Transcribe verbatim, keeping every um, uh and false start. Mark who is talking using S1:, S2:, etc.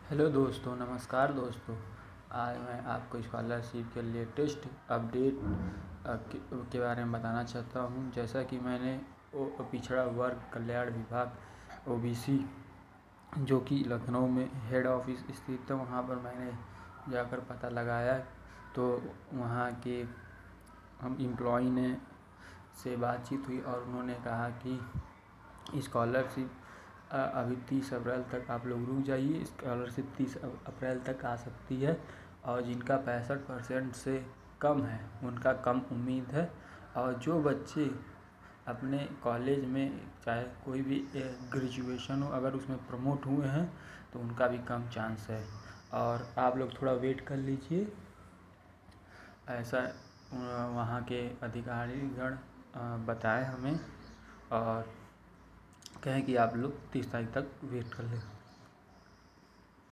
S1: Hello दोस्तों, नमस्कार दोस्तों। आज मैं आपको स्कॉलरशिप के लेटेस्ट अपडेट अ, के के बारे में बताना चाहता हूं। जैसा कि मैंने ओ पिछड़ा वर्ग कल्याण विभाग ओबीसी जो कि लखनऊ में हेड ऑफिस स्थित है, वहां पर मैंने जाकर पता लगाया तो वहां के हम एम्प्लॉई ने से बातचीत हुई और उन्होंने कहा कि स्कॉलरशिप अभी तीस अप्रैल तक आप लोग रुक जाइए। स्कॉलरशिप तीस अप्रैल तक आ सकती है और जिनका पैंसठ परसेंट से कम है उनका कम उम्मीद है। और जो बच्चे अपने कॉलेज में चाहे कोई भी ग्रेजुएशन हो, अगर उसमें प्रमोट हुए हैं तो उनका भी कम चांस है और आप लोग थोड़ा वेट कर लीजिए। ऐसा वहाँ के अधिकारीगण बताए हमें और कहें कि आप लोग तीस तारीख तक वेट कर लें।